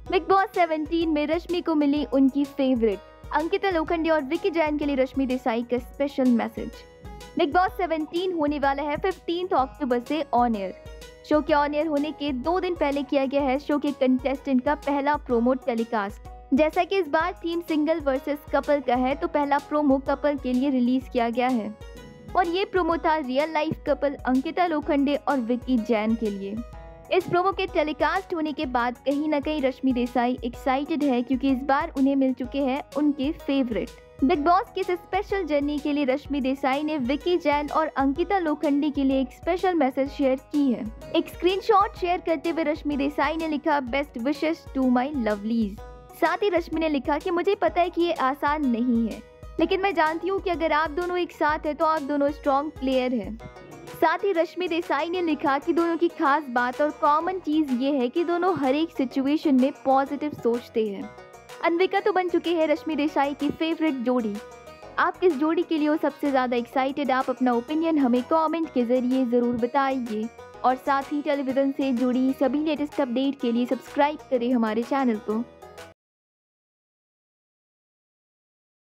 Big boss 17 में रश्मि को मिली उनकी फेवरेट। अंकिता लोखंडे और विकी जैन के लिए रश्मि देसाई का स्पेशल मैसेज। बिग बॉस 17 होने वाला है 15 अक्टूबर से ऑन एयर। शो के ऑन एयर होने के 2 दिन पहले किया गया है शो के कंटेस्टेंट का पहला प्रोमो टेलीकास्ट। जैसा कि इस बार थीम सिंगल वर्सेस कपल का है, तो पहला प्रोमो कपल के लिए रिलीज किया गया है और ये प्रोमो था real life couple Ankita Lokhande और विकी जैन के लिए। इस प्रोमो के टेलीकास्ट होने के बाद कहीं ना कहीं रश्मि देसाई एक्साइटेड है, क्योंकि इस बार उन्हें मिल चुके हैं उनके फेवरेट। बिग बॉस की इस स्पेशल जर्नी के लिए रश्मि देसाई ने विकी जैन और अंकिता लोखंडे के लिए एक स्पेशल मैसेज शेयर की है। एक स्क्रीनशॉट शेयर करते हुए रश्मि देसाई ने लिखा, best wishes to my lovelies. साथ ही रश्मि ने लिखा कि मुझे पता है कि ये आसान नहीं है, लेकिन मैं जानती हूँ कि अगर आप दोनों एक साथ हैं तो आप दोनों स्ट्रॉन्ग प्लेयर हैं। साथ ही रश्मि देसाई ने लिखा कि दोनों की खास बात और कॉमन चीज ये है कि दोनों हर एक सिचुएशन में पॉजिटिव सोचते हैं। अन्विका तो बन चुके हैं रश्मि देसाई की फेवरेट जोड़ी। आप किस जोड़ी के लिए हो सबसे ज्यादा एक्साइटेड? आप अपना ओपिनियन हमें कमेंट के जरिए जरूर बताइए और साथ ही टेलीविजन से जुड़ी सभी लेटेस्ट अपडेट के लिए सब्सक्राइब करें हमारे चैनल को।